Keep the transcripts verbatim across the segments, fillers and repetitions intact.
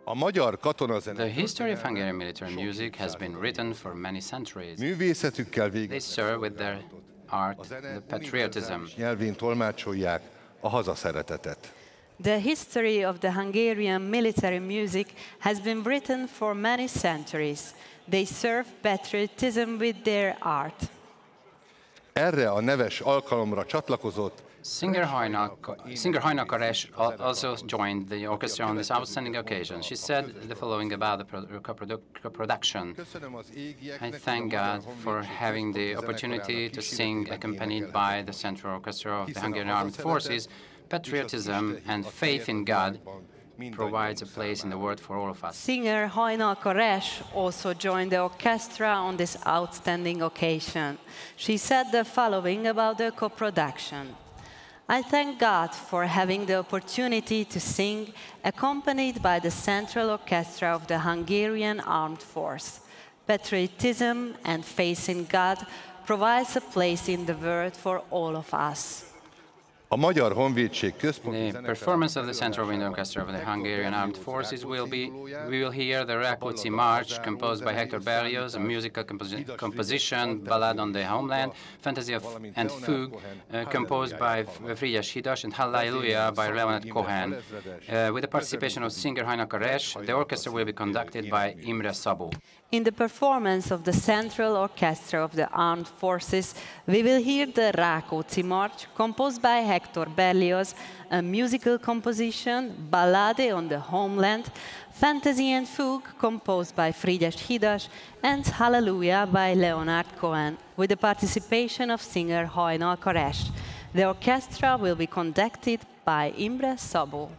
A magyar katonazene The history of Hungarian military music has been written for many centuries. művészetükkel They végeztek serve with their art a the zene patriotism. univerzális nyelvén tolmácsolják a hazaszeretetet. The history of the Hungarian military music has been written for many centuries. They serve patriotism with their art. Erre a neves alkalomra csatlakozott Singer Haina, singer Haina Karesh al- also joined the orchestra on this outstanding occasion. She said the following about the pro- co-produ- co-production. Köszönöm az I égieknek, thank meg a God Magyar for Honvédség having the Központi opportunity Zenekarnak to kíséretében sing accompanied énekelni. by the Central Orchestra of the Hiszen a Hungarian Armed hazaszeretet Forces. és az Patriotism Isten and a faith in teljes God világban mindannyiunk provides a place in the számára. world for all of us. Singer Haina Karesh also joined the orchestra on this outstanding occasion. She said the following about the co-production. I thank God for having the opportunity to sing accompanied by the Central Orchestra of the Hungarian Armed Force. Patriotism and faith in God provides a place in the world for all of us. A Magyar Honvédség Központi The Zenekarnak performance of the Central Wind Orchestra of the Hungarian Armed Forces will be, we will hear the Rákóczi March, composed by Hector Berlioz, a musical composi composition, Ballad on the Homeland, Fantasy of, and Fugue, uh, composed by Frigyes Hidas, and Hallelujah by Leonard Cohen. Uh, with the participation of singer Haina Karesh, the orchestra will be conducted by Imre Szabó. In the performance of the Central Orchestra of the Armed Forces, we will hear the Rákóczi March, composed by Hector Berlioz, a musical composition, Ballade on the Homeland, Fantasy and Fugue, composed by Frigyes Hidas, and Hallelujah by Leonard Cohen, with the participation of singer Haina Karesh. The orchestra will be conducted by Imre Szabó.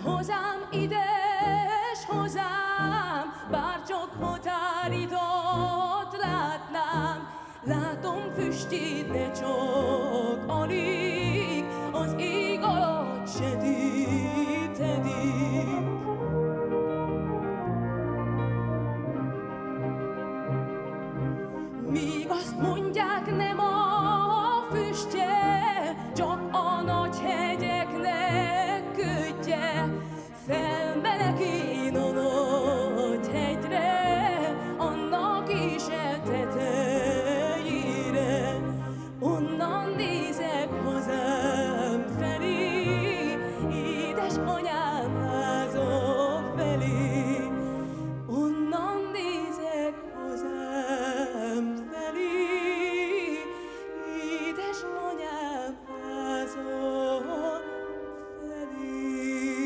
Hozzám ide, s hozzám, bárcsak határidőt látnám, látom füstjét, de csak alig, az ég alatt sötétedik. Míg azt mondják, nem a füstje, csak a nagy hegyeknek kötje, felmenekén a nagy hegyre, annak is a tetejére. Onnan nézek hazám felé, édesanyám háza felé. Onnan nézek hazám felé, édesanyám háza felé.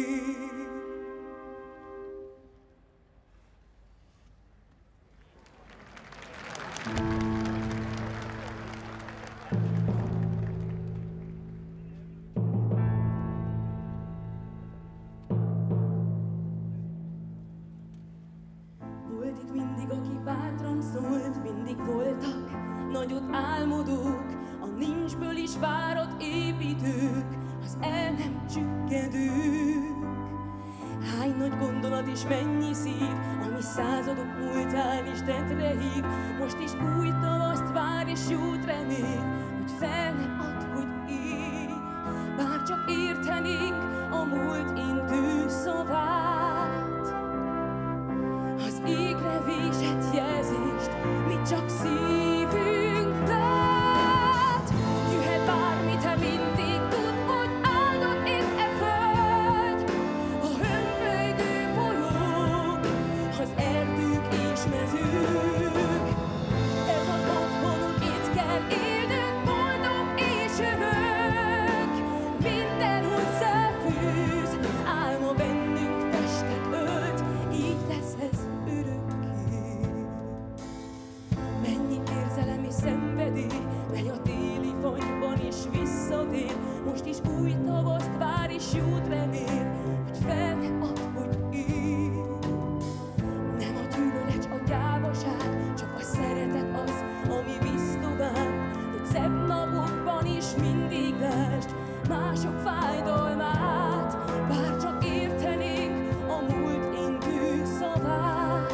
Volt itt mindig, aki bátran szólt, mindig voltak nagyot álmodók, a nincsből is várat építők, az el nem csüggedők. Hány nagy gondolat és mennyi szív, ami századok múltán is tetre hív, most is új tavaszt vár és jót remél, hogy fel nem ad, hogy él. Bár csak értenénk a múlt intő szavát, az égre vésett jelzést, mi csak szívünk lát. Jöhet bármi, te mindig tud, hogy áldott itt e föld, a hömpölygő folyók, az erdők és mezők. Ez az otthonunk, itt kell élnünk, boldog és örök. Minden hozzáfűz, álma bennünk testet ölt, így lesz ez örökké. Mennyi érzelem és szenvedély, mely a téli fagyban is visszatér, most is új tavaszt vár és jót remél, hogy fel ne add, hogy él. Nem a gyűlölet, a gyávaság, csak a szeretet az, ami visz tovább, hogy szebb napokban is mindig lásd mások fájdalmát. Bár csak értenénk a múlt intő szavát,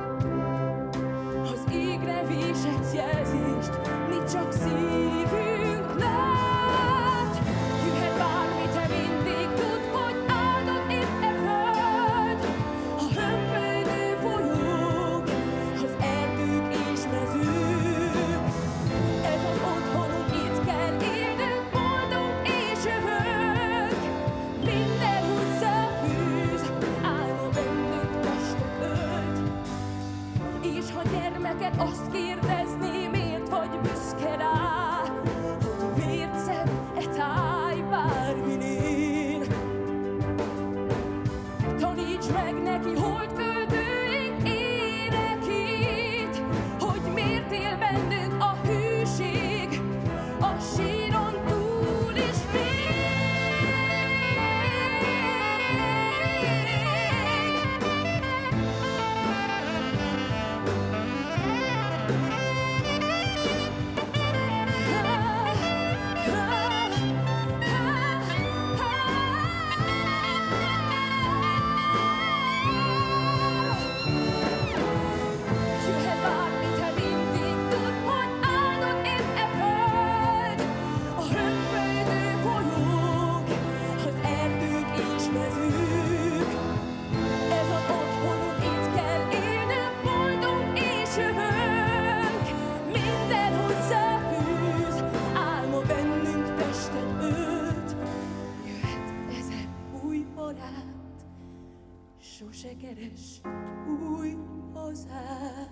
az égre vésett jelzést, mi csak szívünk lát. Jöhet bármi, te mindig tud, hogy áldott itt e föld, a hömpölygő folyók, az erdők és mezők. Ez az otthonunk, itt kell élnünk, boldog és örök. Minden hozzáfűz, álma bennünk testet ölt. És ha gyermeket azt kérdezné, miért vagy büszke rá, hogy miért szebb e táj bárminél, taníts meg neki, hogy földőink énekét, hogy miért él bennünk a hűség, a síron túl is még. Jöhet bármi, te mindig tud, hogy áldott itt e föld, a hömpölygő folyók, az erdők és mezők. Ez az otthonunk, itt kell élnünk, boldog és örök. Minden hozzáfűz, álma bennünk testet ölt. Jöhet ezer új barát, sose keres új hazát.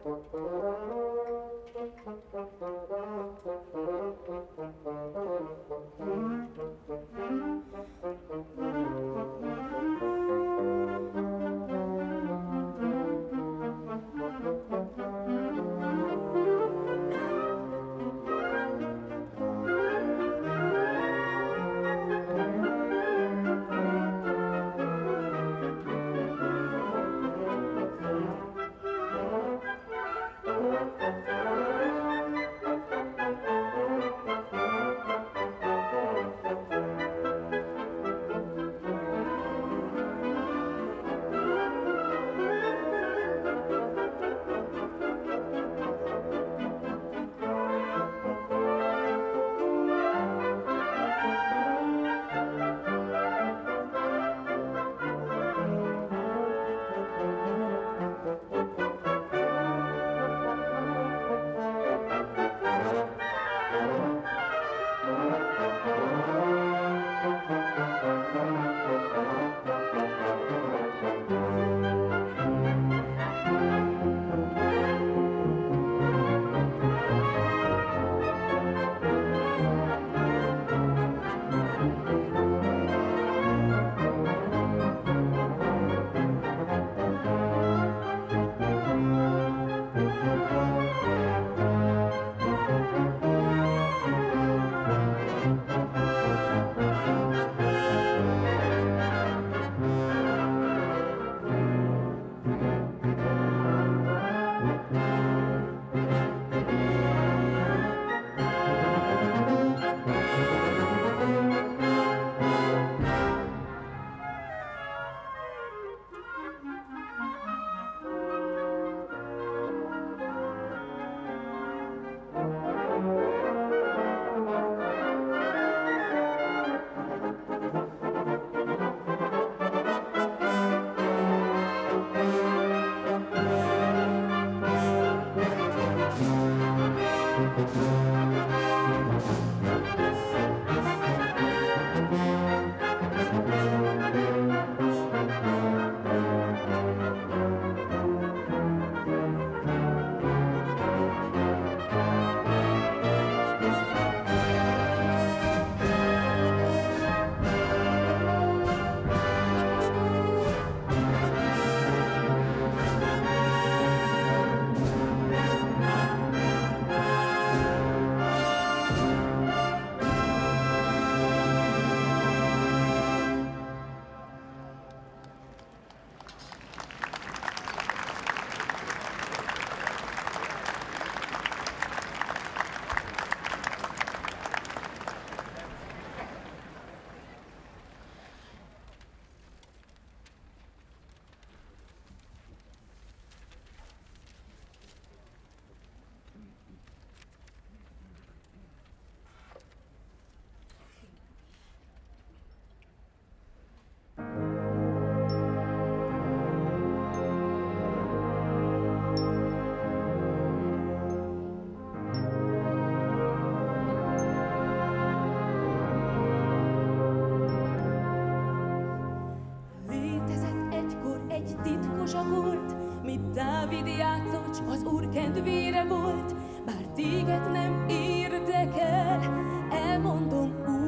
Dávid játszott, s az Úr kedvére volt, bár téged nem érdekel, elmondom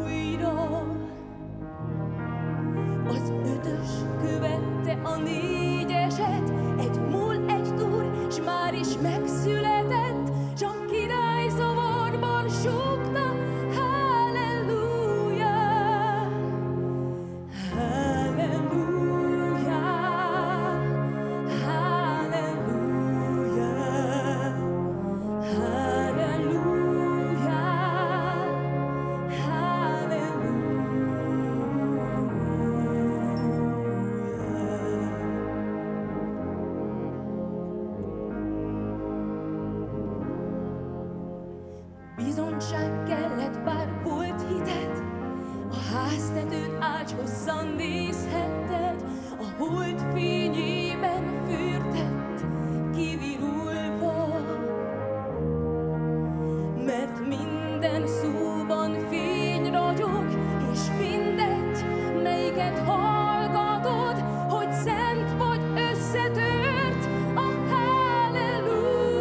újra. Az ötös követte a négyeset, egy múl, egy túr, s már is megszületett, s a király zavarban súgta, halleluja, halleluja, halleluja, halleluja, bizonyság kellett, bár volt hited, a háztetőt ágy hosszan nézhetted, a hold fényében fürdett, kivirulva, mert minden szóban fény ragyog, és mindegy, melyiket hallgatod, hogy szent vagy összetört a halleluja.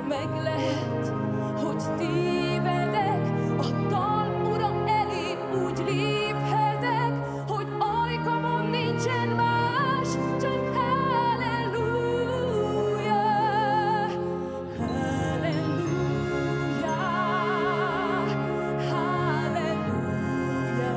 meg lehet, hogy tévedek, a dal ura elé úgy léphetek, hogy ajkamon nincsen más, csak halleluja, halleluja, halleluja,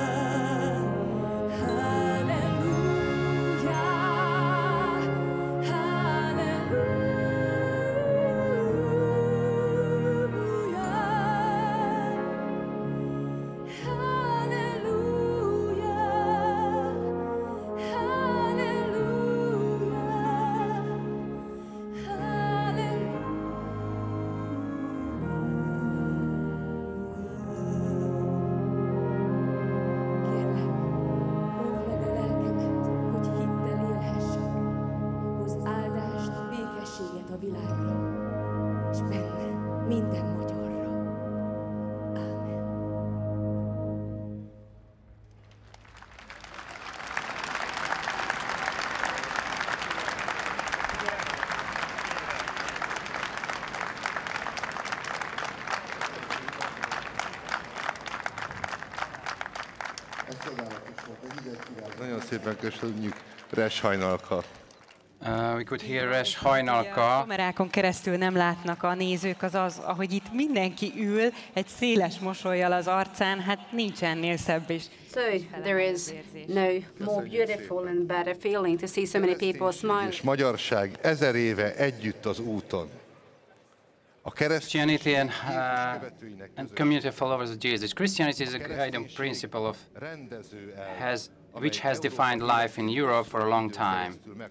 a világra, és benne minden magyarra. Ámen. Nagyon szépen köszönjük, Res Hajnalka. Uh, we could hear Res Hajnalka. A kamerákon keresztül nem látnak a nézők, az az, ahogy itt mindenki ül, egy széles mosollyal az arcán, hát nincs ennél szebb is. So there is no more beautiful and better feeling to see so many people smile. És magyarság ezer éve együtt az úton. A Christianity and, uh, and community of followers of Jesus. Christianity is a guiding principle of has which has defined life in Europe for a long time.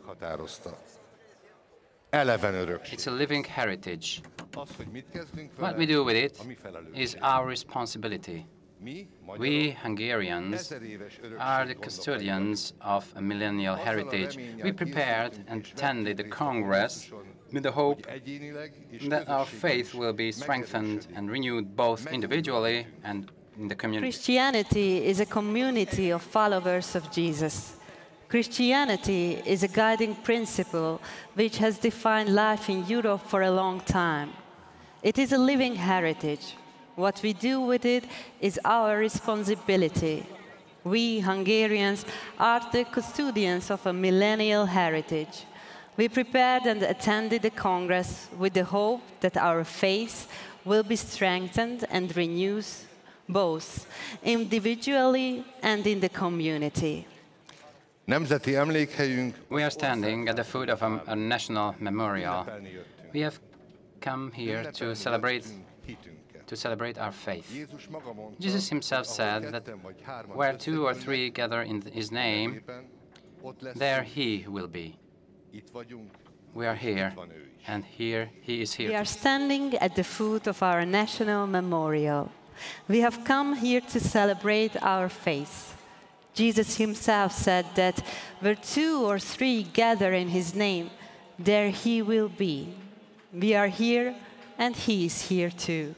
It's a living heritage. What we do with it is our responsibility. We, Hungarians, are the custodians of a millennial heritage. We prepared and attended the Congress with the hope that our faith will be strengthened and renewed both individually and in the community. Christianity is a community of followers of Jesus. Christianity is a guiding principle which has defined life in Europe for a long time. It is a living heritage. What we do with it is our responsibility. We, Hungarians, are the custodians of a millennial heritage. We prepared and attended the Congress with the hope that our faith will be strengthened and renewed both individually and in the community. Nemzeti emlékhelyünk. We are standing at the foot of a, a national memorial. We have come here to celebrate to celebrate our faith. Jesus himself said that where two or three gather in his name, there he will be. We are here, and here he is here. We are standing at the foot of our national memorial. We have come here to celebrate our faith. Jesus himself said that where two or three gather in his name, there he will be. We are here, and he is here too.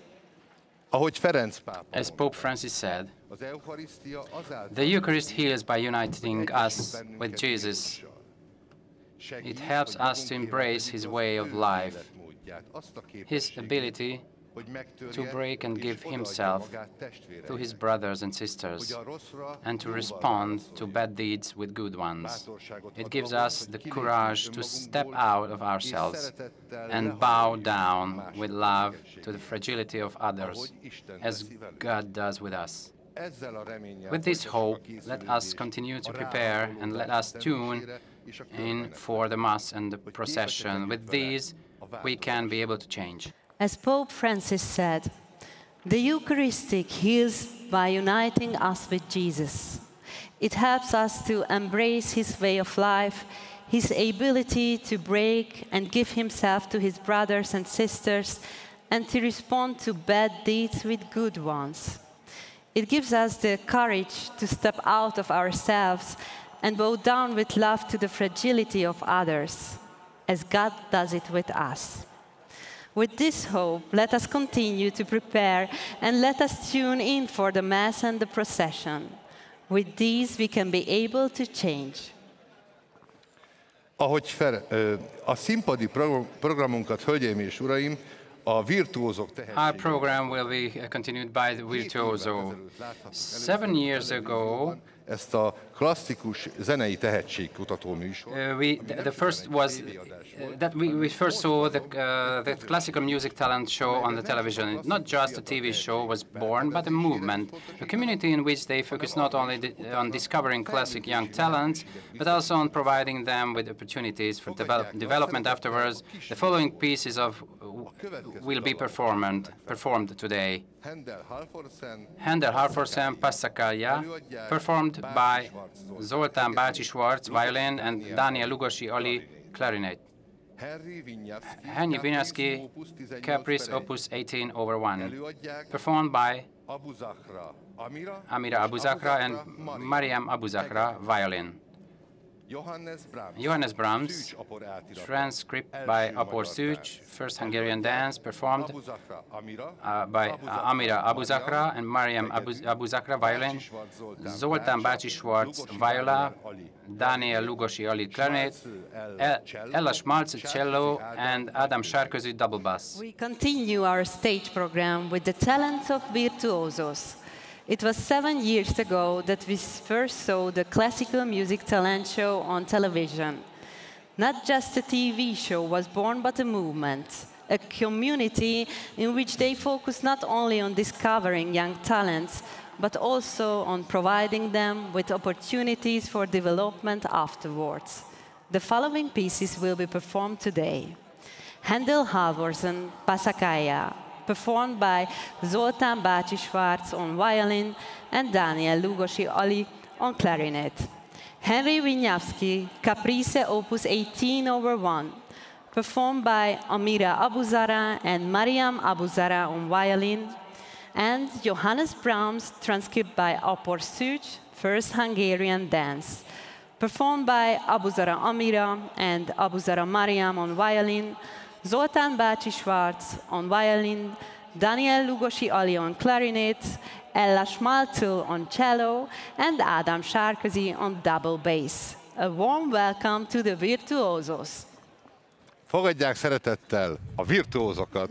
As Pope Francis said, the Eucharist heals by uniting us with Jesus. It helps us to embrace his way of life, his ability to break and give himself to his brothers and sisters, and to respond to bad deeds with good ones. It gives us the courage to step out of ourselves and bow down with love to the fragility of others, as God does with us. With this hope, let us continue to prepare and let us tune in for the Mass and the procession. With these, we can be able to change. As Pope Francis said, the Eucharistic heals by uniting us with Jesus. It helps us to embrace his way of life, his ability to break and give himself to his brothers and sisters, and to respond to bad deeds with good ones. It gives us the courage to step out of ourselves and bow down with love to the fragility of others, as God does it with us. With this hope, let us continue to prepare and let us tune in for the Mass and the procession. With these, we can be able to change. Ahogy fel, a színpadi programunkat, hölgyeim és uraim, a virtuózok Our program will be continued by the virtuoso. Seven years ago, ezt a klasszikus zenei tehetségkutató műsor. Uh, we, the, the first was uh, that we, we first saw the, uh, the classical music talent show on the television. Not just a T V show was born, but a movement, a community in which they focus not only di on discovering classic young talents, but also on providing them with opportunities for develop development afterwards. The following pieces of will be performed performed today. Handel Halvorsen Passacaglia, performed by Zoltán Bácsi Schwarz, violin, and Daniel Lugosi Ali, clarinet. Henry Wieniawski, Caprice, Opus eighteen over one, performed by Amira Abu Zakra and Mariam Abu Zakra, violin. Johannes Brahms, transcript by Apor Szűcs, first Hungarian dance performed uh, by uh, Amira Abu Zakra and Mariam Abu, Abu Zakra, violin, Zoltán Bácsi Schwarz, viola, Daniel Lugosi Ali, clarinet, El Ella Schmalz, cello, and Adam Sarkozy, double bass. We continue our stage program with the talents of virtuosos. It was seven years ago that we first saw the classical music talent show on television. Not just a T V show was born, but a movement, a community in which they focus not only on discovering young talents, but also on providing them with opportunities for development afterwards. The following pieces will be performed today. Handel Halvorsen Passacaglia, performed by Zoltán Bácsi Schwarz on violin and Daniel Lugosi Ali on clarinet. Henry Wieniawski, Caprice, Opus eighteen over one, performed by Amira Abu Zara and Mariam Abu Zara on violin, and Johannes Brahms, transcribed by Apor Szűcs, first Hungarian dance, performed by Abu Zara Amira and Abu Zara Mariam on violin, Zoltán Bácsi Schwarz on violin, Daniel Lugosi Ali on clarinet, Ella Schmalz on cello, and Adam Sarkozy on double bass. A warm welcome to the virtuosos. Fogadják szeretettel a virtuózokat.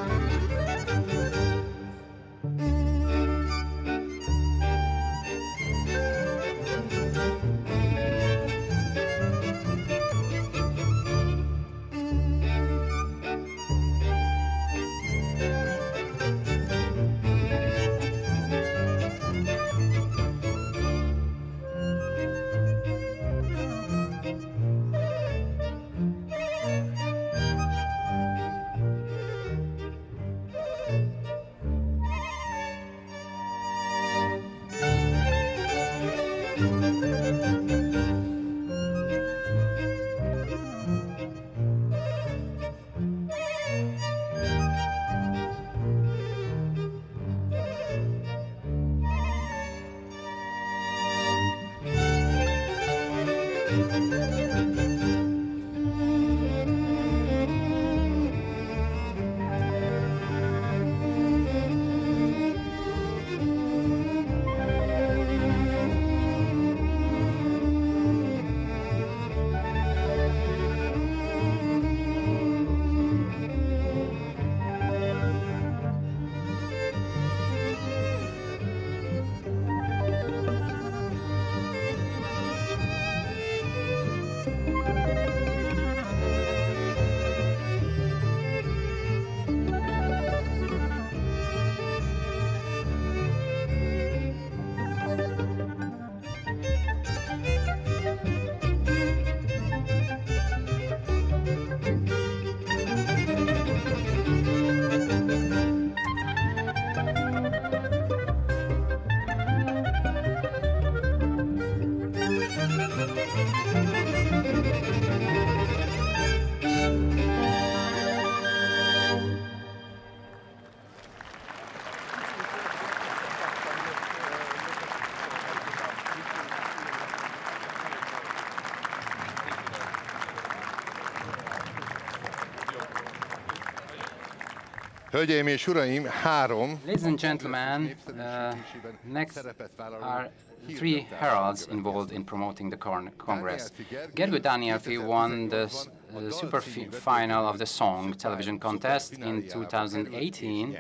Hölgyeim és uraim, három Ladies and gentlemen, uh, next are three heralds involved in promoting the Congress. Gergő Danielfi won the uh, super final of the song television contest in two thousand eighteen.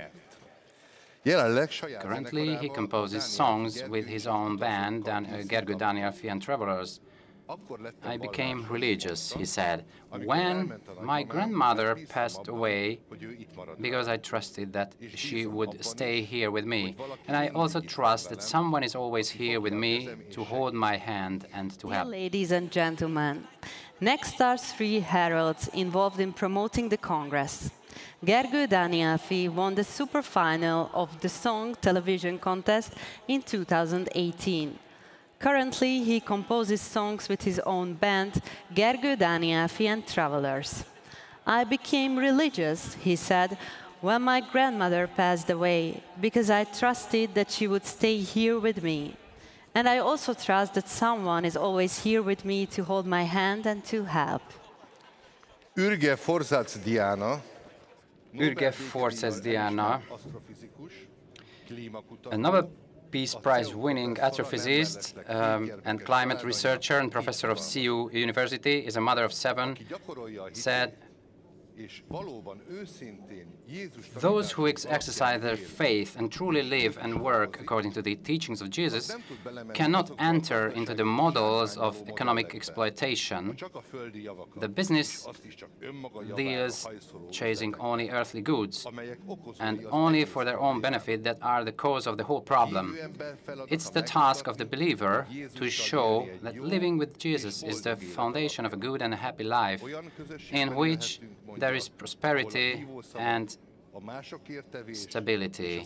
Currently, he composes songs with his own band, Dan uh, Gergő Danielfi and Travelers. I became religious, he said, when my grandmother passed away because I trusted that she would stay here with me. And I also trust that someone is always here with me to hold my hand and to help. Ladies and gentlemen, next are three heralds involved in promoting the Congress. Gergő Danielfi won the super final of the song television contest in two thousand eighteen. Currently, he composes songs with his own band, Gergő Danielfi and Travelers. I became religious, he said, when my grandmother passed away, because I trusted that she would stay here with me. And I also trust that someone is always here with me to hold my hand and to help. Ürge Forzac Diana, Ürge Forzac Diana, a Nobel Peace Prize-winning astrophysicist um, and climate researcher and professor of C U University, is a mother of seven, said, those who ex exercise their faith and truly live and work according to the teachings of Jesus cannot enter into the models of economic exploitation. The business deals chasing only earthly goods and only for their own benefit that are the cause of the whole problem. It's the task of the believer to show that living with Jesus is the foundation of a good and a happy life, in which there is prosperity and stability.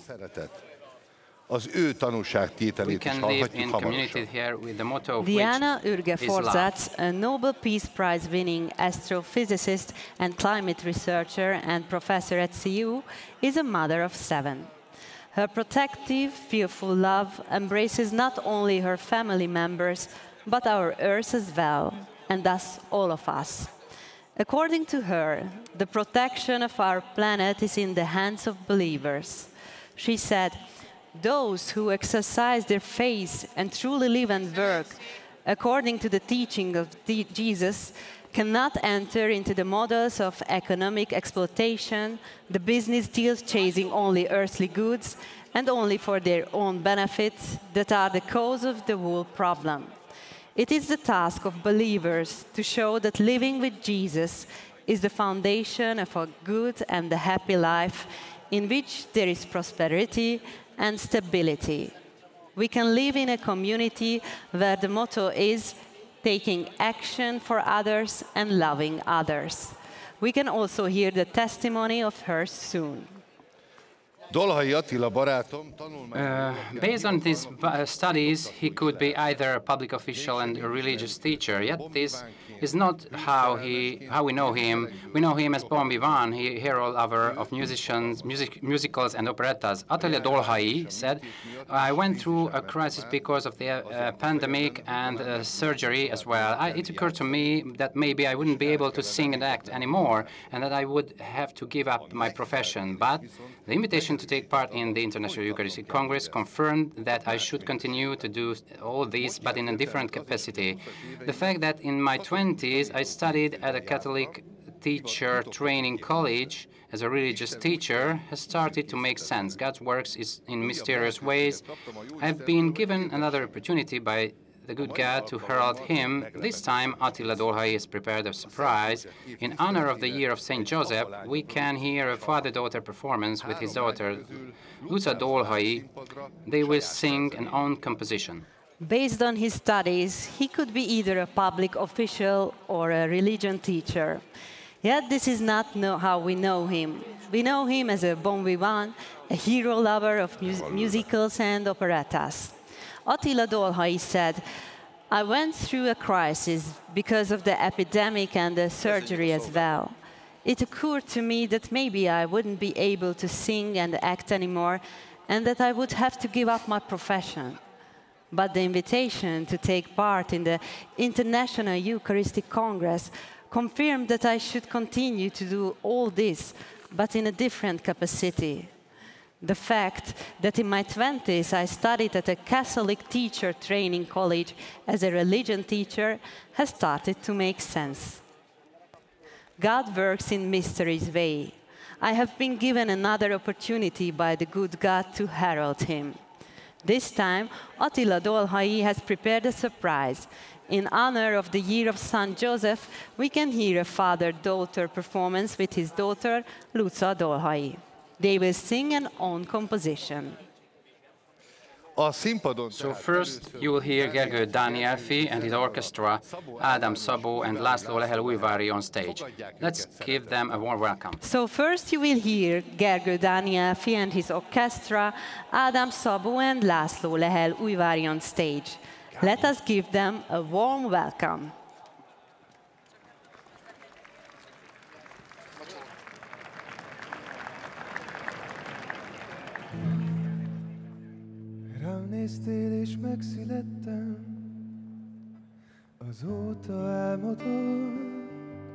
We can live in community here with the motto of Diana which Ürge is love. Forzac, a Nobel Peace Prize-winning astrophysicist and climate researcher and professor at C U, is a mother of seven. Her protective, fearful love embraces not only her family members, but our Earth as well, and thus all of us. According to her, the protection of our planet is in the hands of believers. She said, those who exercise their faith and truly live and work according to the teaching of Jesus cannot enter into the models of economic exploitation, the business deals chasing only earthly goods and only for their own benefits that are the cause of the whole problem. It is the task of believers to show that living with Jesus is the foundation of a good and a happy life in which there is prosperity and stability. We can live in a community where the motto is taking action for others and loving others. We can also hear the testimony of her soon. Dolhai Attila barátom Uh, based on these uh, studies, he could be either a public official and a religious teacher. Yet this is not how he, how we know him. We know him as Bon Vivant, he hero lover of musicians, music, musicals and operettas. Attila Dolhai said, "I went through a crisis because of the uh, pandemic and uh, surgery as well. I, it occurred to me that maybe I wouldn't be able to sing and act anymore, and that I would have to give up my profession. But the invitation to take part in the International Eucharistic Congress confirmed that I should continue to do all this, but in a different capacity. The fact that in my twenties I studied at a Catholic teacher training college as a religious teacher has started to make sense. God's works is in mysterious ways. I've been given another opportunity by the good God to herald him. This time, Attila Dolhai has prepared a surprise. In honor of the year of Saint Joseph, we can hear a father-daughter performance with his daughter, Luca Dolhai. They will sing an own composition. Based on his studies, he could be either a public official or a religion teacher. Yet this is not know how we know him. We know him as a bon vivant, a hero lover of mus musicals and operettas. Attila Dolhai said, "I went through a crisis because of the epidemic and the surgery as well. It occurred to me that maybe I wouldn't be able to sing and act anymore and that I would have to give up my profession. But the invitation to take part in the International Eucharistic Congress confirmed that I should continue to do all this, but in a different capacity. The fact that in my twenties I studied at a Catholic teacher training college as a religion teacher has started to make sense. God works in mysterious way. I have been given another opportunity by the good God to herald him. This time, Attila Dolhai has prepared a surprise. In honor of the year of Saint Joseph, we can hear a father-daughter performance with his daughter, Luca Dolhai. They will sing an own composition. So first you will hear Gergő Dánielfi and his orchestra, Ádám Szabó and László Lehel Újvári on stage. Let's give them a warm welcome. So first you will hear Gergő Dánielfi and his orchestra, Ádám Szabó and László Lehel Újvári on stage. Let us give them a warm welcome. Rám néztél és megszülettem, azóta álmodom.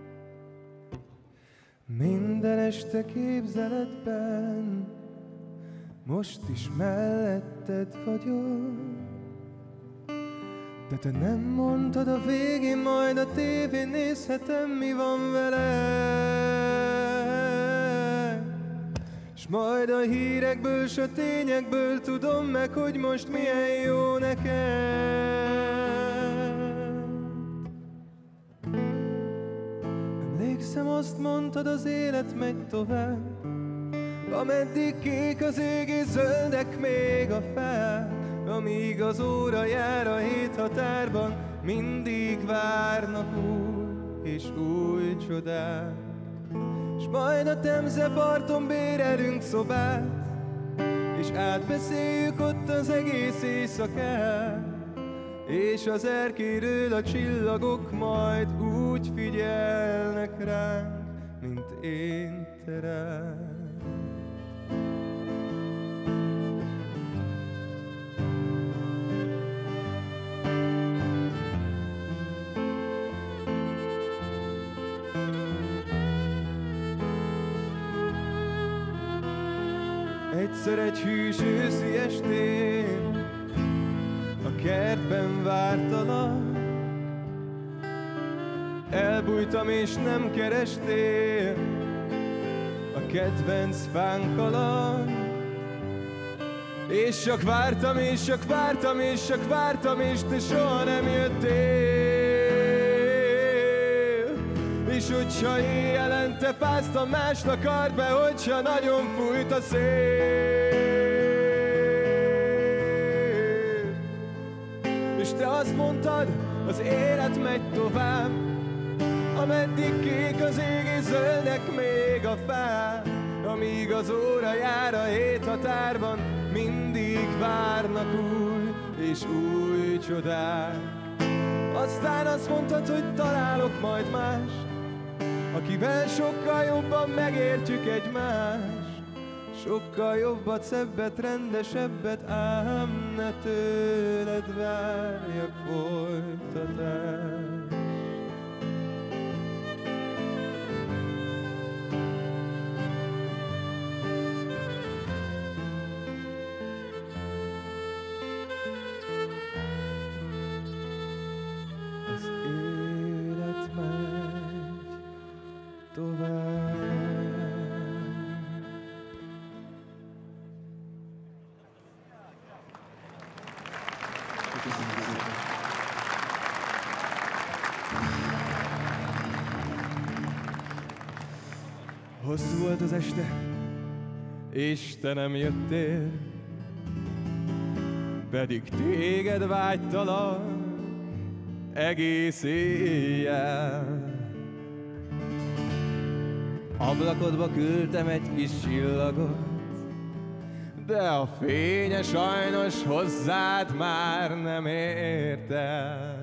Minden este képzeletben, most is melletted vagyok. De te nem mondtad a végén, majd a tévén nézhetem, mi van vele. S majd a hírekből, s a tényekből tudom meg, hogy most milyen jó neked. Emlékszem, azt mondtad, az élet megy tovább, ameddig kék az ég és zöldek még a fák. Amíg az óra jár a hét határban, mindig várnak új és új csodák. S majd a Temze parton bérelünk szobát, és átbeszéljük ott az egész éjszakát. És az erkéről a csillagok majd úgy figyelnek ránk, mint én te rád. Egyszer egy hűs őszi estén a kertben vártalak, elbújtam és nem kerestél a kedvenc fánk alatt. És csak vártam, és csak vártam, és csak vártam, és te soha nem jöttél. És hogyha éjjelente fáztam, mást akart be, hogyha nagyon fújt a szél. És te azt mondtad, az élet megy tovább, ameddig kék az ég és zöldek még a fák. Amíg az óra jár a hét határban, mindig várnak új és új csodák. Aztán azt mondtad, hogy találok majd más, akivel sokkal jobban megértjük egymást. Sokkal jobbat, szebbet, rendesebbet, ám ne tőled várjak folytatást. Hosszú volt az este, és te nem jöttél, pedig téged vágytalak egész éjjel. Ablakodba küldtem egy kis csillagot, de a fénye sajnos hozzád már nem ért el.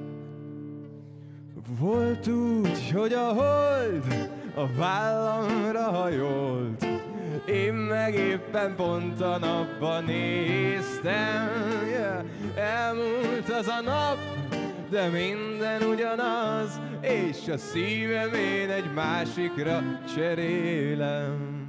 Volt úgy, hogy a hold a vállamra hajolt, én meg éppen pont a napban néztem. Yeah. Elmúlt az a nap, de minden ugyanaz, és a szívem én egy másikra cserélem.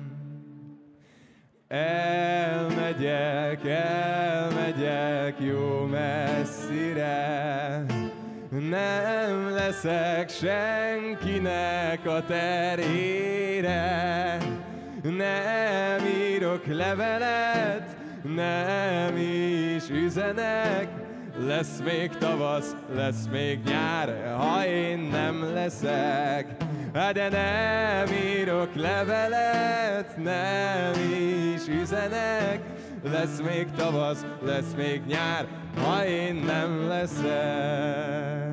Elmegyek, elmegyek jó messzire, nem leszek senkinek a terhére. Nem írok levelet, nem is üzenek, lesz még tavasz, lesz még nyár, ha én nem leszek. De nem írok levelet, nem is üzenek, lesz még tavasz, lesz még nyár, ha én nem leszek.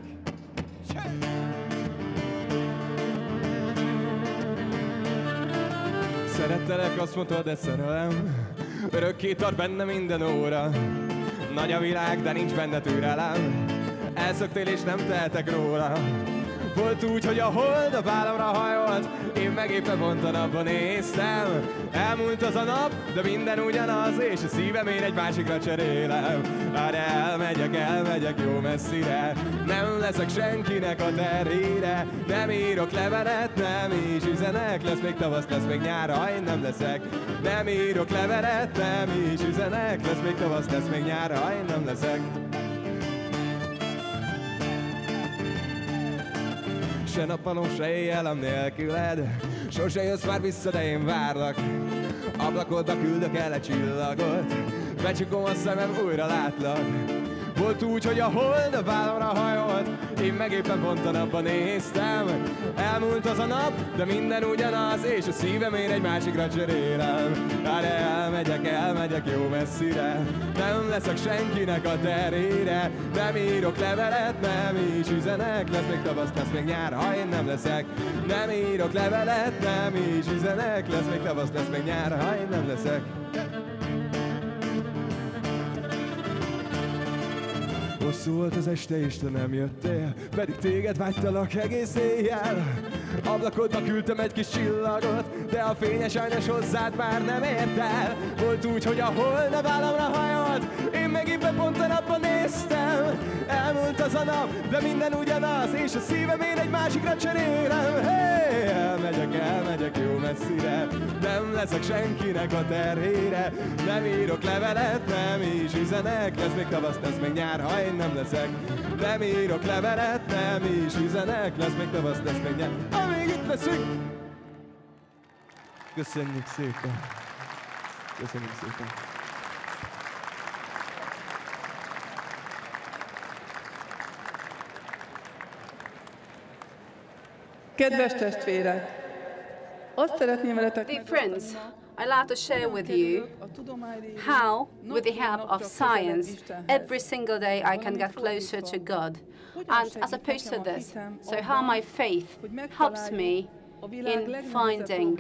Szerettelek, azt mondtad, de szerelem örökké tart benne minden óra. Nagy a világ, de nincs benne türelem, elszöktél és nem tehetek róla. Volt úgy, hogy a hold a vállamra hajolt, én meg éppen pont a napban néztem. Elmúlt az a nap, de minden ugyanaz, és a szívem én egy másikra cserélem. Hát elmegyek, elmegyek jó messzire, nem leszek senkinek a terhére. Nem írok levelet, nem is üzenek, lesz még tavasz, lesz még nyár, ha én nem leszek. Nem írok levelet, nem is üzenek, lesz még tavasz, lesz még nyár, ha én nem leszek. Se nappalom, se éjjelem nélküled, sose jössz már vissza, de én várlak. Ablakodba küldök el egy csillagot, becsukom a szemem, újra látlak. Volt úgy, hogy a hold a vállamra hajolt, én meg éppen pont a napban néztem. Elmúlt az a nap, de minden ugyanaz, és a szívem én egy másikra cserélem. Hát elmegyek, elmegyek jó messzire, nem leszek senkinek a terhére. Nem írok levelet, nem is üzenek, lesz még tavasz, lesz még nyár, ha én nem leszek. Nem írok levelet, nem is üzenek, lesz még tavasz, lesz még nyár, ha én nem leszek. Hosszú volt az este, és te nem jöttél, pedig téged vágytalak egész éjjel. Ablakodba küldtem egy kis csillagot, de a fényes sajnos hozzád már nem ért el. Volt úgy, hogy a holnap államra hajolt, én meg éppen pont a napban néztem. Elmúlt az a nap, de minden ugyanaz, és a szívem én egy másikra cserélem. Hey, elmegyek, elmegyek jó messzire, nem leszek senkinek a terhére. Nem írok levelet, nem is üzenek, lesz még tavasz, lesz még nyár, ha én nem leszek. Nem írok levelet, nem is üzenek, lesz még tavasz, lesz még nyár, amíg itt leszünk. Köszönjük szépen. Köszönjük szépen. Kedves testvérek, azt szeretném veletek Dear friends, I'd like to share with you how, with the help of science, every single day I can get closer to God. And as opposed to this, so how my faith helps me in finding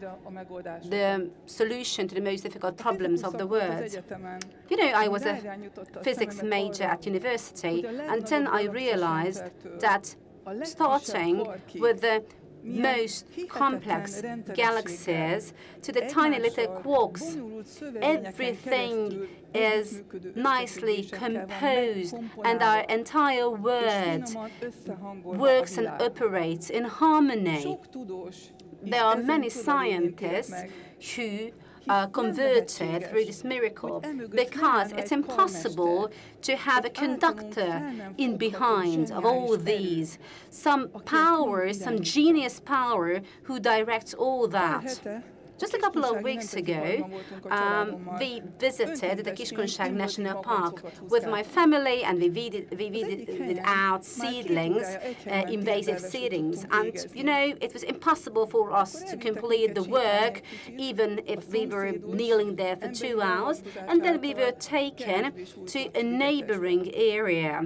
the solution to the most difficult problems of the world. You know, I was a physics major at university, and then I realized that starting with the most complex galaxies to the tiny little quarks, everything is nicely composed and our entire world works and operates in harmony. There are many scientists who are converted through this miracle because it's impossible to have a conductor in behind of all these, some power, some genius power who directs all that. Just a couple of weeks ago, um, we visited the Kiskunság National Park with my family, and we weeded, we weeded out seedlings, uh, invasive seedlings. And, you know, it was impossible for us to complete the work, even if we were kneeling there for two hours. And then we were taken to a neighboring area.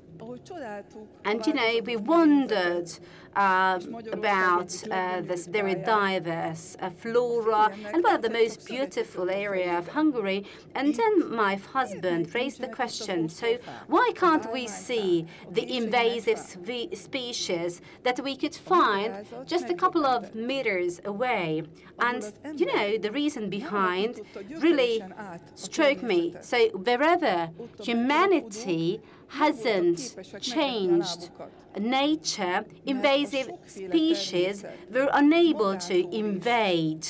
And, you know, we wondered uh, about uh, this very diverse uh, flora and one of the most beautiful area of Hungary. And then my husband raised the question, so why can't we see the invasive spe species that we could find just a couple of meters away? And, you know, the reason behind really struck me. So wherever humanity hasn't changed nature, invasive species were unable to invade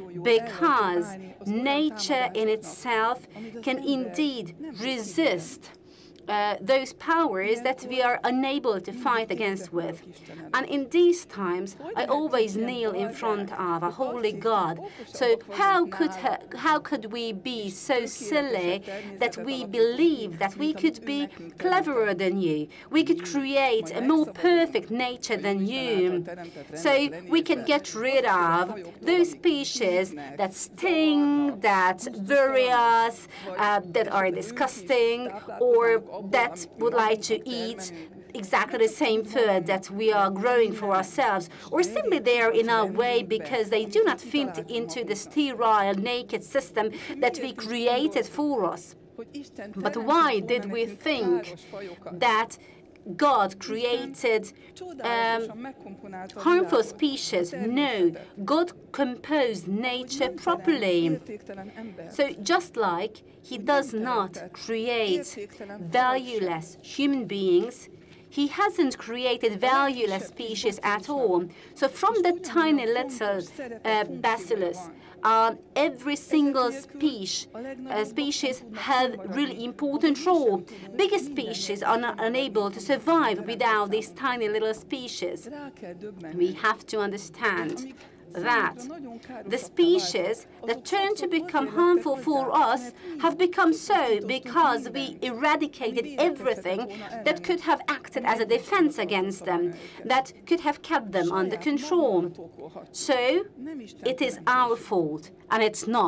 because nature in itself can indeed resist Uh, those powers that we are unable to fight against with. And in these times, I always kneel in front of a holy God. So how could, ha how could we be so silly that we believe that we could be cleverer than you? We could create a more perfect nature than you. So we can get rid of those species that sting, that worry us, uh, that are disgusting, or that would like to eat exactly the same food that we are growing for ourselves, or simply they are in our way because they do not fit into the sterile, naked system that we created for us. But why did we think that God created um, harmful species? No, God composed nature properly. So just like He does not create valueless human beings, He hasn't created valueless species at all. So from the tiny little uh, bacillus, Uh, every single species, uh, species have really important role. Bigger species are not unable to survive without these tiny little species. We have to understand that the species that turn to become harmful for us have become so because we eradicated everything that could have acted as a defense against them, that could have kept them under control. So it is our fault, and it's not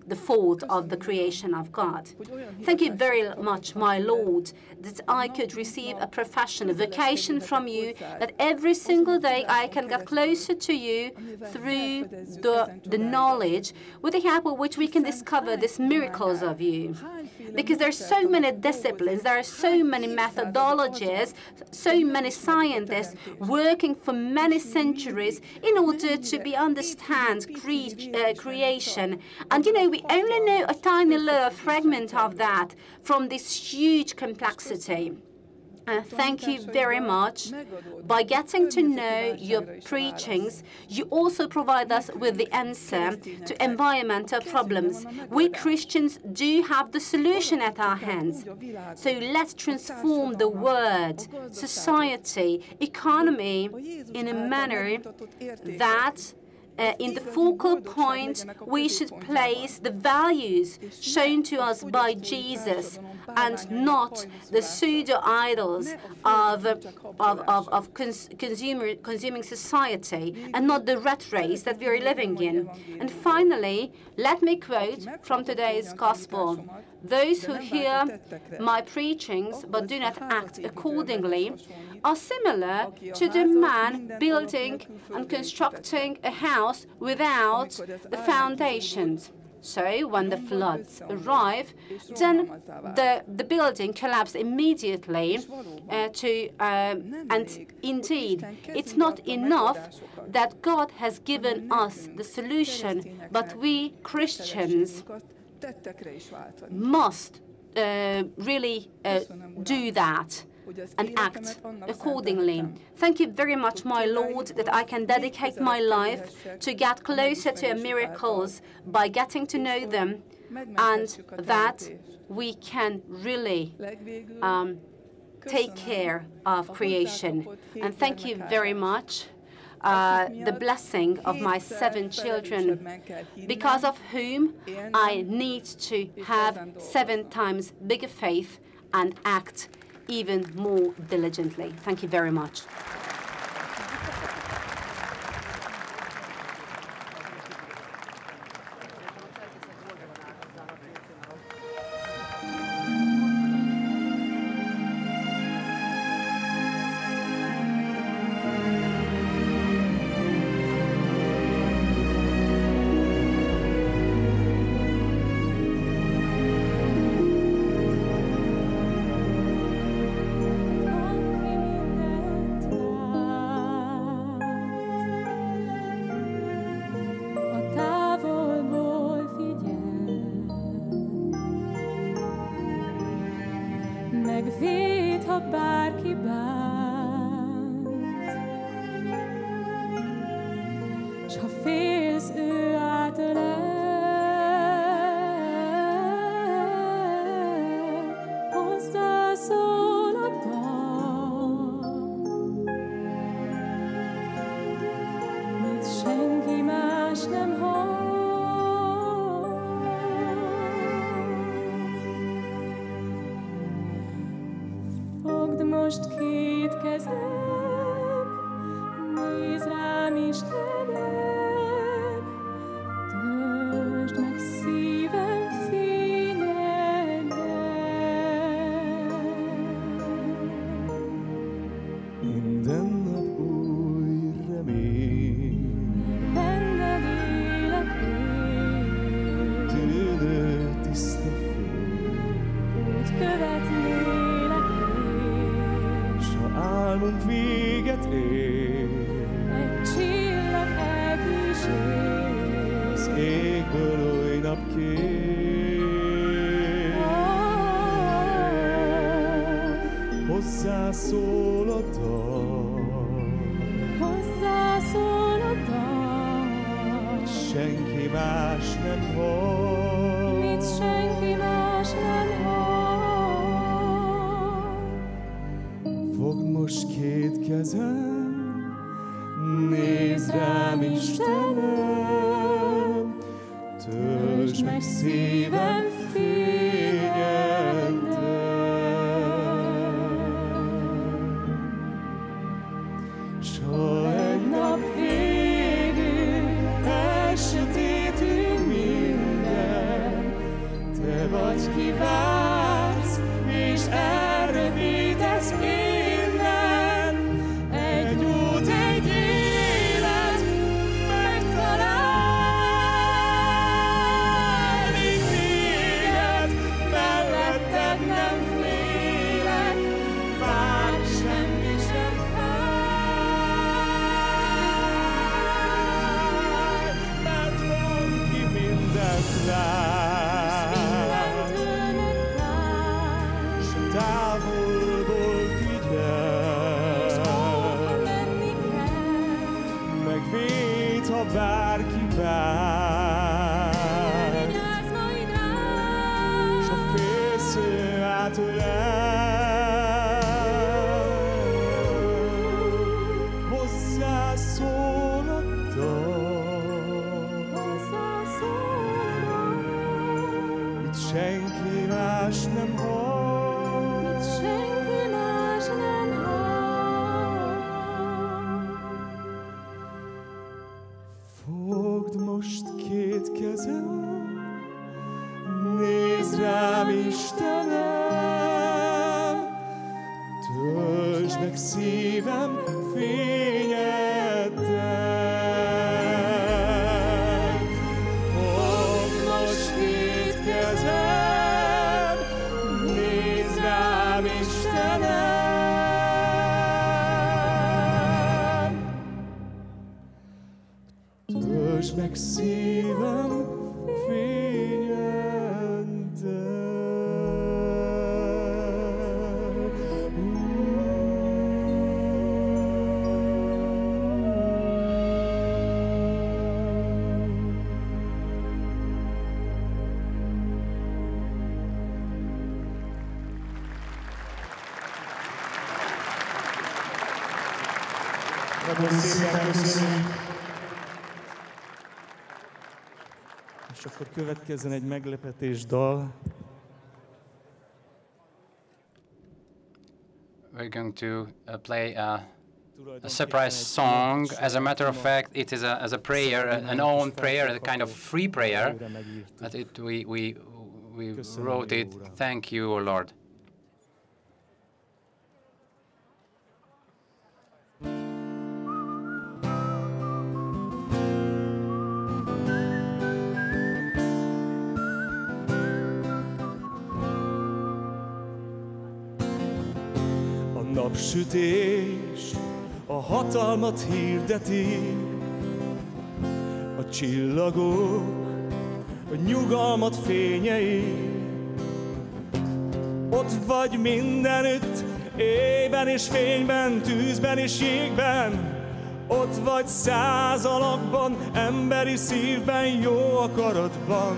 the fault of the creation of God. Thank you very much, my Lord, that I could receive a profession, a vocation from you, that every single day I can get closer to you through the, the knowledge, with the help of which we can discover these miracles of you. Because there are so many disciplines, there are so many methodologies, so many scientists working for many centuries in order to be understand cre uh, creation. And you know, we only know a tiny little fragment of that from this huge complexity. Uh, thank you very much. By getting to know your preachings, you also provide us with the answer to environmental problems. We Christians do have the solution at our hands. So let's transform the world, society, economy in a manner that Uh, in the focal point, we should place the values shown to us by Jesus and not the pseudo-idols of, of, of, of cons consumer, consuming society, and not the rat race that we are living in. And finally, let me quote from today's gospel. Those who hear my preachings but do not act accordingly are similar to the man building and constructing a house without the foundations. So when the floods arrive, then the, the building collapsed immediately. Uh, to, um, and indeed, it's not enough that God has given us the solution, but we Christians must uh, really uh, do that and act accordingly. Thank you very much, my Lord, that I can dedicate my life to get closer to miracles by getting to know them, and that we can really um, take care of creation. And thank you very much. Uh, the blessing of my seven children, because of whom I need to have seven times bigger faith and act even more diligently. Thank you very much. Megvéd, ha bárki bánt, s ha félsz ő általa, hozzá szól a dal, mit senki más nem hall. Fogd most két kezem, nézd rám, Istenem, töltsd meg szívem fényeddel. Minden nap új remény, benned élek én, tűnő tiszta fény, úgy követnélek én, s ha álmunk véget ér, egy csillag elkísér, az égből oly nap kér. Hozzá szól a dal, hozzá szól a dal, senki más nem hall. mit senki más nem hall. Fogd most két kezem, nézd rám, Istenem, töltsd meg szívem fényeddel. S ha egy nap végül elsötétül minden, hogy kiválsz, és elrövidítesz minden. Egy út, egy élet megtalálni téged, melletted nem félek, bár semmi sem fáj, mert van ki mindent lát, s távolból figyel, megvéd, ha bárki bár, s a félsző átölel, hozzászól a dal, mit senki más nem hall, senki más nem hall. Fogd most két kezem, nézd rám, Istenem, töltsd meg szívem fényeddel. Fogd most két kezem, nézd rám, Istenem, töltsd meg szívem Nagyon szépen köszönjük. És akkor következzen egy meglepetés dal. We're going to uh, play a, a surprise song. As a matter of fact, it is a, as a prayer, an own prayer, a kind of free prayer. But it, we, we, we wrote it, thank you, O Lord. Napsütés a hatalmat hirdeti, a csillagok a nyugalmat fényei. Ott vagy mindenütt, éjben és fényben, tűzben és jégben. Ott vagy száz alakban, emberi szívben, jó akaratban.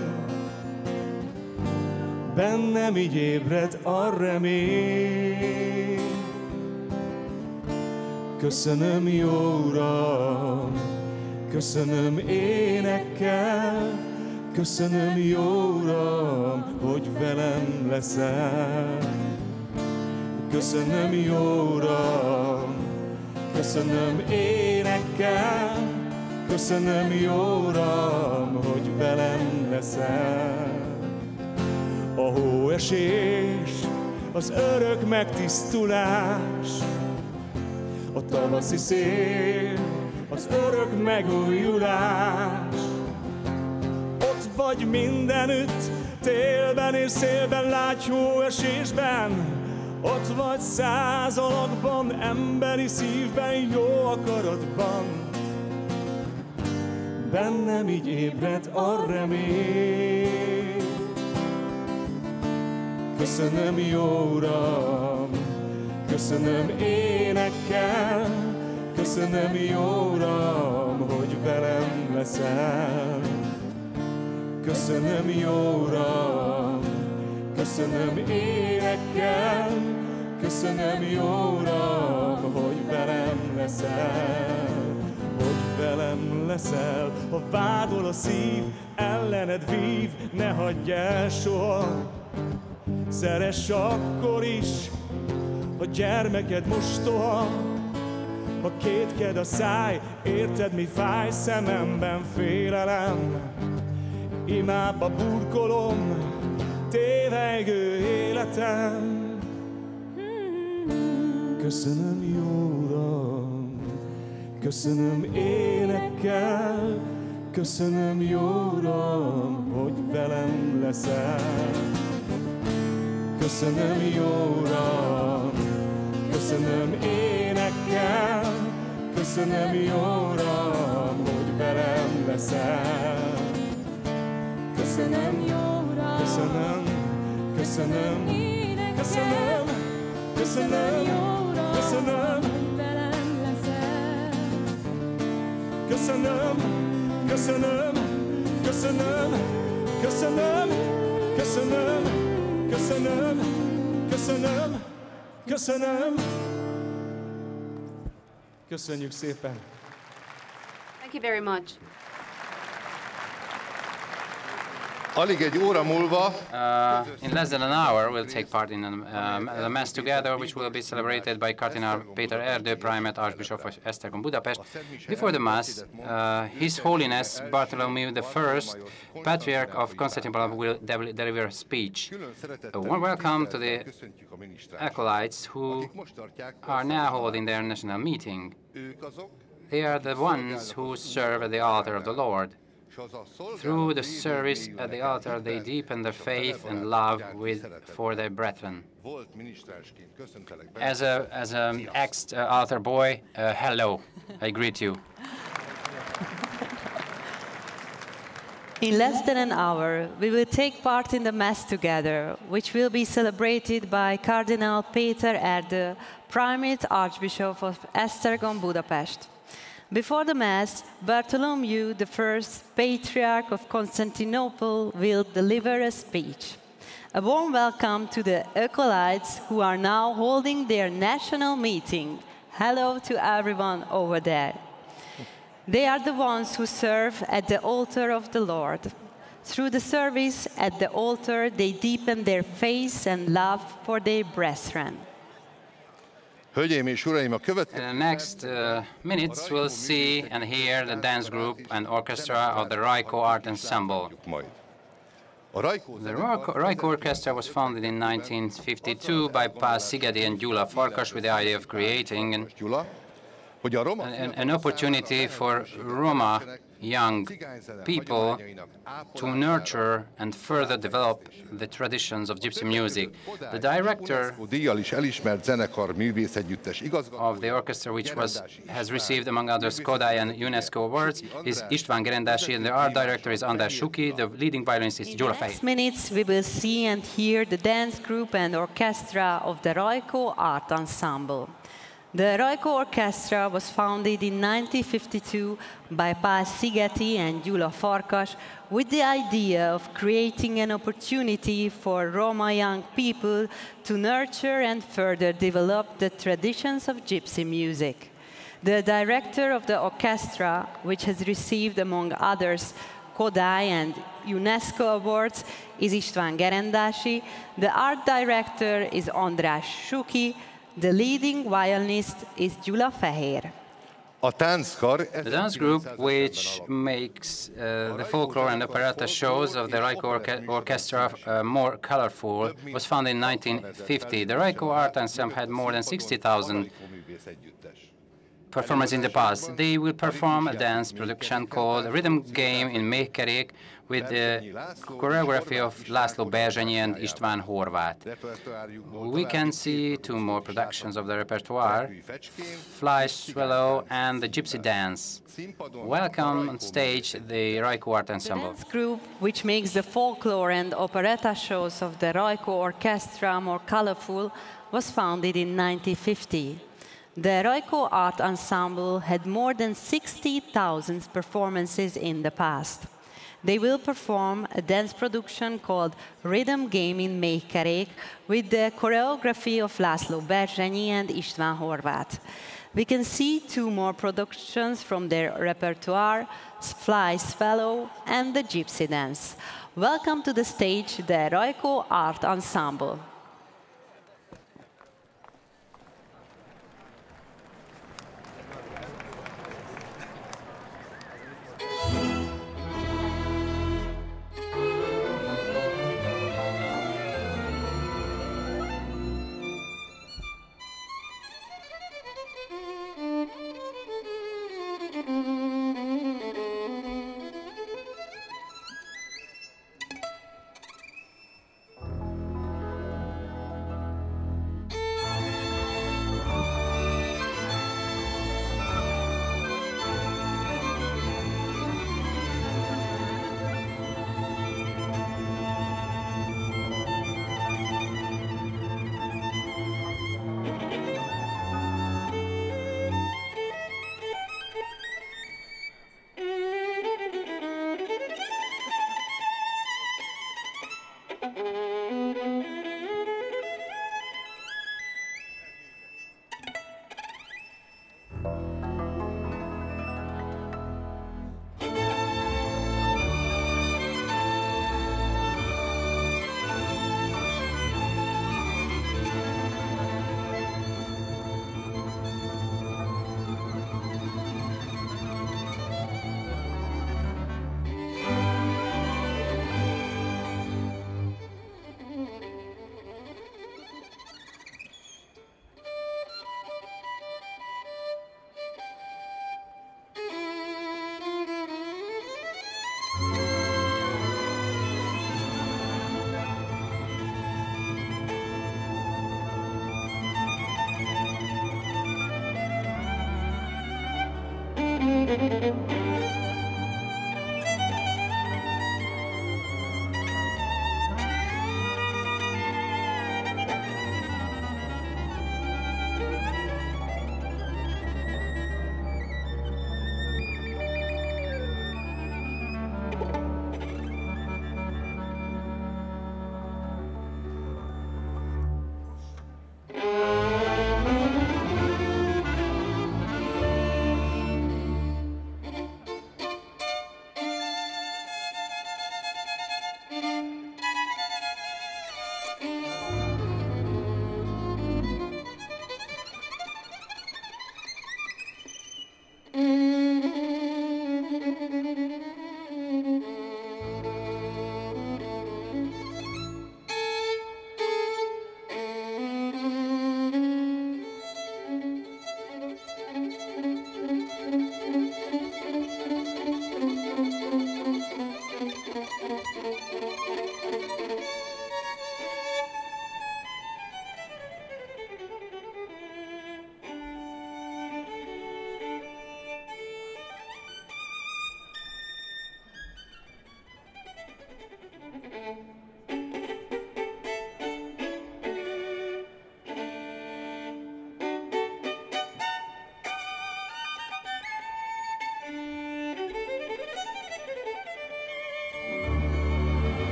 Bennem így ébred a remény. Köszönöm, jó Uram, köszönöm énekkel, köszönöm, jó Uram, hogy velem leszel. Köszönöm, jó Uram, köszönöm énekkel, köszönöm, jó Uram, hogy velem leszel. A hóesés, az örök megtisztulás, a tavaszi szél, az örök megújulás. Ott vagy mindenütt, télben és szélben, látj hóesésben. Ott vagy száz alakban, emberi szívben, jó akaratban. Bennem így ébred a remény. Köszönöm, jó Uram, köszönöm énekkel, köszönöm, jó Uram, hogy velem leszel. Köszönöm, jó Uram, köszönöm énekkel, köszönöm, jó Uram, hogy velem leszel. Hogy velem leszel, ha vádol a szív, ellened vív, ne hagyj el soha. Szeress akkor is, a gyermeked mostoha, ha kétked a száj, érted mi fáj, szememben félelem. Imába burkolom, téve hőrejgő életem. Köszönöm, jó Uram, köszönöm énekkel, köszönöm, jó Uram, hogy velem leszel. Köszönöm, jó Uram, köszönöm énekkel, köszönöm, jó Uram, hogy velem leszel. Köszönöm, jó Uram, köszönöm, köszönöm, köszönöm, köszönöm, jó Uram, köszönöm, hogy velem leszel. Köszönöm, köszönöm, köszönöm, köszönöm, köszönöm, köszönöm, köszönöm, köszönöm. Köszönjük szépen. Thank you very much. Alig egy óra múlva Uh, in less than an hour, we'll take part in um, the Mass together, which will be celebrated by Cardinal Péter Erdő, Primate Archbishop of Esztergom, Budapest. Before the Mass, uh, His Holiness Bartholomew the First, Patriarch of Constantinople, will de deliver a speech. A warm welcome to the acolytes who are now holding their national meeting. They are the ones who serve at the altar of the Lord. Through the service at the altar, they deepen their faith and love with, for their brethren. As a as an ex-altar boy, uh, hello, I greet you. In less than an hour, we will take part in the Mass together, which will be celebrated by Cardinal Péter Erdő, Primate Archbishop of Esztergom, Budapest. Before the Mass, Bartholomew the First, Patriarch of Constantinople, will deliver a speech. A warm welcome to the acolytes who are now holding their national meeting. Hello to everyone over there. They are the ones who serve at the altar of the Lord. Through the service at the altar, they deepen their faith and love for their brethren. Hölgyeim és uraim, a In következő the next uh, minutes, we'll see and hear the dance group and orchestra of the Raiko Art Ensemble. majd. A Rajkó The Raiko Raiko Orchestra was founded in nineteen fifty-two by Pál Szigeti and Gyula Farkas with the idea of creating an, Gyula, hogy a roma an, an opportunity for Roma young people to nurture and further develop the traditions of gypsy music. The director díjjal is elismert zenekar művészegyüttes igazgató of the orchestra, which was has received among others Kodály and UNESCO awards, is István Gerendási, and the art director is András Suki. The leading violinist is Gyula Fehér. In next minutes, we will see and hear the dance group and orchestra of the Raiko Art Ensemble. The Raiko Orchestra was founded in nineteen fifty-two by Pál Szigeti and Gyula Farkas with the idea of creating an opportunity for Roma young people to nurture and further develop the traditions of gypsy music. The director of the orchestra, which has received, among others, Kodály and UNESCO awards, is István Gerendási. The art director is András Suki. The leading violinist is Gyula Fehér. A tánckar The dance group, which makes uh, the folklore and operetta shows of the Raiko Orche Orchestra uh, more colorful, was founded in nineteen fifty. The Raiko Art Ensemble had more than sixty thousand performers in the past. They will perform a dance production called Rhythm Game in Méhkerék with the choreography of László Berzsenyi and István Horváth. We can see two more productions of the repertoire, Fly Swallow and the Gypsy Dance. Welcome on stage the Raiko Art The Ensemble. dance group, which makes the folklore and operetta shows of the Raiko Orchestra more colorful, was founded in nineteen fifty. The Raiko Art Ensemble had more than sixty thousand performances in the past. They will perform a dance production called Rhythm Game in Méhkerék with the choreography of László Berzsenyi and István Horváth. We can see two more productions from their repertoire, Fly Swallow and the Gypsy Dance. Welcome to the stage, the Raiko Art Ensemble. Thank you.